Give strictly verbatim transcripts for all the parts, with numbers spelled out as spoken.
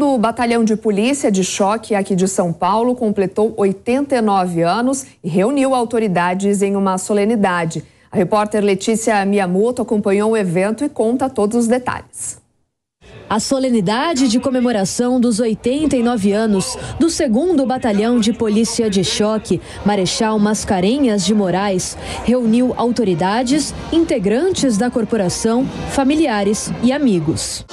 segundo Batalhão de Polícia de Choque aqui de São Paulo completou oitenta e nove anos e reuniu autoridades em uma solenidade. A repórter Letícia Miyamoto acompanhou o evento e conta todos os detalhes. A solenidade de comemoração dos oitenta e nove anos do segundo Batalhão de Polícia de Choque, Marechal Mascarenhas de Moraes, reuniu autoridades, integrantes da corporação, familiares e amigos.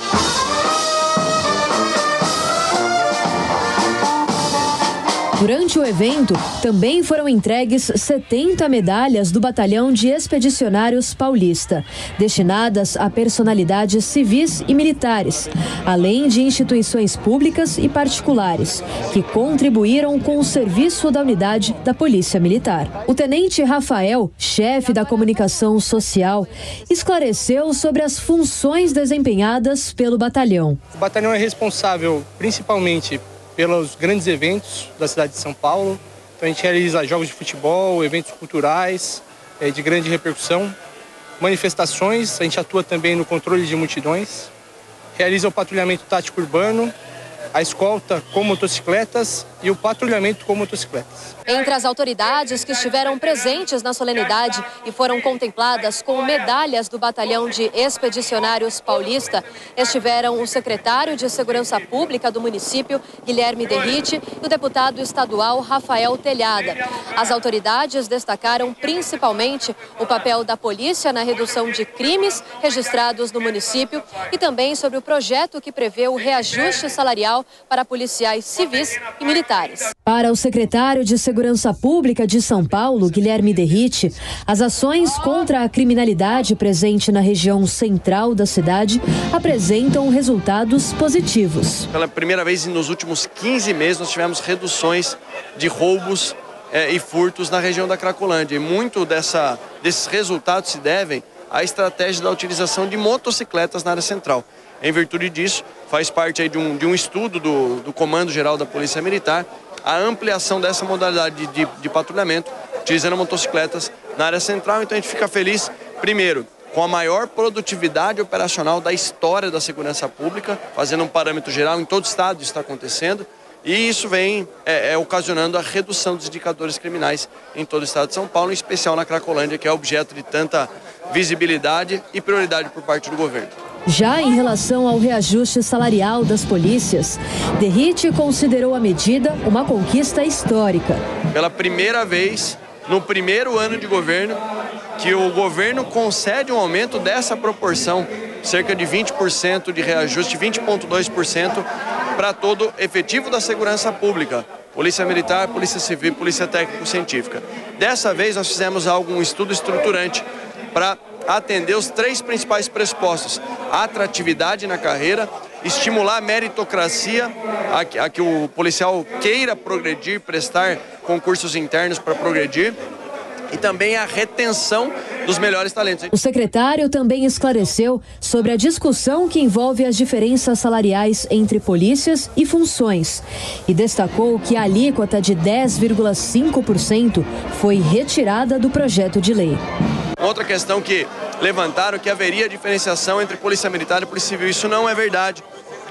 Durante o evento, também foram entregues setenta medalhas do Batalhão de Expedicionários Paulista, destinadas a personalidades civis e militares, além de instituições públicas e particulares, que contribuíram com o serviço da unidade da Polícia Militar. O tenente Rafael, chefe da comunicação social, esclareceu sobre as funções desempenhadas pelo batalhão. O batalhão é responsável principalmente pelos grandes eventos da cidade de São Paulo. Então a gente realiza jogos de futebol, eventos culturais é, de grande repercussão, manifestações, a gente atua também no controle de multidões, realiza o patrulhamento tático urbano, a escolta com motocicletas e o patrulhamento com motocicletas. Entre as autoridades que estiveram presentes na solenidade e foram contempladas com medalhas do Batalhão de Expedicionários Paulista, estiveram o secretário de Segurança Pública do município, Guilherme Derrite, e o deputado estadual Rafael Telhada. As autoridades destacaram principalmente o papel da polícia na redução de crimes registrados no município e também sobre o projeto que prevê o reajuste salarial para policiais civis e militares. Para o secretário de Segurança Pública de São Paulo, Guilherme Derrite, as ações contra a criminalidade presente na região central da cidade apresentam resultados positivos. Pela primeira vez nos últimos quinze meses nós tivemos reduções de roubos eh, e furtos na região da Cracolândia. E muito dessa, desses resultados se devem à estratégia da utilização de motocicletas na área central. Em virtude disso, faz parte aí de, um, de um estudo do, do Comando Geral da Polícia Militar, a ampliação dessa modalidade de, de, de patrulhamento, utilizando motocicletas na área central. Então a gente fica feliz, primeiro, com a maior produtividade operacional da história da segurança pública, fazendo um parâmetro geral, em todo o estado isso está acontecendo, e isso vem é, é, ocasionando a redução dos indicadores criminais em todo o estado de São Paulo, em especial na Cracolândia, que é objeto de tanta visibilidade e prioridade por parte do governo. Já em relação ao reajuste salarial das polícias, Derrite considerou a medida uma conquista histórica. Pela primeira vez, no primeiro ano de governo, que o governo concede um aumento dessa proporção, cerca de vinte por cento de reajuste, vinte vírgula dois por cento para todo efetivo da segurança pública. Polícia Militar, Polícia Civil, Polícia Técnico-Científica. Dessa vez nós fizemos algo, um estudo estruturante para atender os três principais pressupostos: a atratividade na carreira, estimular a meritocracia, a que, a que o policial queira progredir, prestar concursos internos para progredir, e também a retenção dos melhores talentos. O secretário também esclareceu sobre a discussão que envolve as diferenças salariais entre polícias e funções e destacou que a alíquota de dez vírgula cinco por cento foi retirada do projeto de lei. Outra questão que levantaram, que haveria diferenciação entre polícia militar e polícia civil. Isso não é verdade.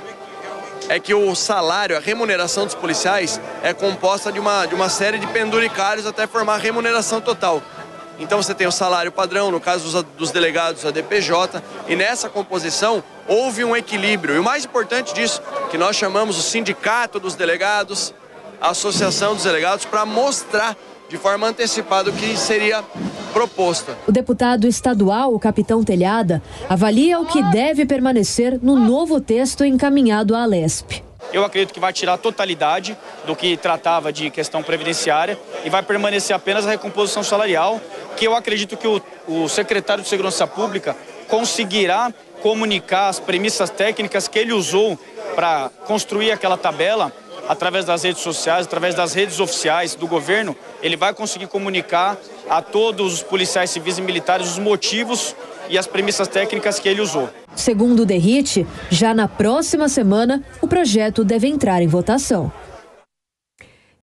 É que o salário, a remuneração dos policiais é composta de uma, de uma série de penduricários até formar a remuneração total. Então você tem o salário padrão, no caso dos, dos delegados, a D P J, e nessa composição houve um equilíbrio. E o mais importante disso, que nós chamamos o sindicato dos delegados, a associação dos delegados, para mostrar de forma antecipada o que seria proposta. O deputado estadual, o capitão Telhada, avalia o que deve permanecer no novo texto encaminhado à Alesp. Eu acredito que vai tirar a totalidade do que tratava de questão previdenciária e vai permanecer apenas a recomposição salarial, que eu acredito que o, o secretário de Segurança Pública conseguirá comunicar as premissas técnicas que ele usou para construir aquela tabela através das redes sociais, através das redes oficiais do governo. Ele vai conseguir comunicar a todos os policiais civis e militares os motivos e as premissas técnicas que ele usou. Segundo o Derrite, já na próxima semana, o projeto deve entrar em votação.